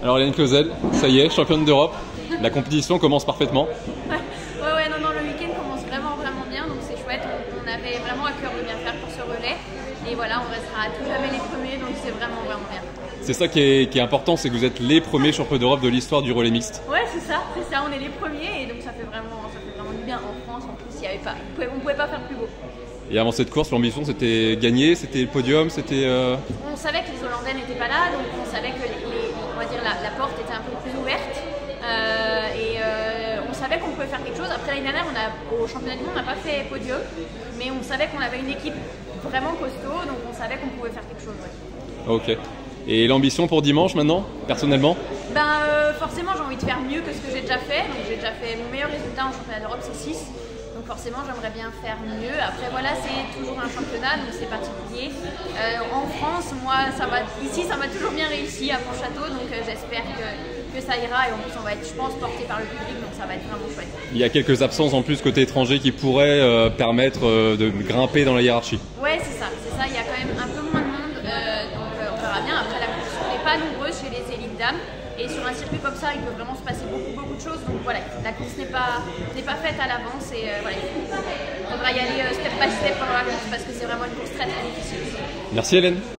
Alors Hélène Clauzel, ça y est, championne d'Europe. La compétition commence parfaitement. Ouais, non, le week-end commence vraiment bien, donc c'est chouette. On avait vraiment à cœur de bien faire pour ce relais. Et voilà, on restera à tout jamais les premiers, donc c'est vraiment bien. C'est ça qui est important, c'est que vous êtes les premiers champions d'Europe de l'histoire du relais mixte. Ouais, c'est ça, on est les premiers, et donc ça fait vraiment du bien en France. En plus, on pouvait pas faire plus beau. Et avant cette course, l'ambition c'était gagner, c'était le podium, c'était... On savait que les Hollandais n'étaient pas là, donc on savait que on va dire la porte était un peu plus ouverte. On savait qu'on pouvait faire quelque chose. Après l'année dernière, au championnat du monde, on n'a pas fait podium, mais on savait qu'on avait une équipe vraiment costaud, donc on savait qu'on pouvait faire quelque chose. Ouais. Ok. Et l'ambition pour dimanche maintenant, personnellement? Forcément, j'ai envie de faire mieux que ce que j'ai déjà fait. Donc j'ai déjà fait mon meilleur résultat en championnat d'Europe, c'est 6. Donc forcément, j'aimerais bien faire mieux. Après voilà, c'est toujours un championnat, donc c'est particulier. En France, moi, ça m'a toujours bien réussi à Pont-Château, donc j'espère que ça ira. Et en plus, on va être, je pense, porté par le public, donc ça va être vraiment chouette. Il y a quelques absences en plus côté étranger qui pourraient permettre de grimper dans la hiérarchie. Ouais, c'est ça. Il y a quand même un peu moins de monde, donc on verra bien. Après, la compétition n'est pas nombreuse chez les élites dames. Et sur un circuit comme ça, il peut vraiment se passer beaucoup de choses. Donc voilà, la course n'est pas faite à l'avance. Et voilà, il faudra y aller step by step pendant la course parce que c'est vraiment une course très difficile. Merci Hélène.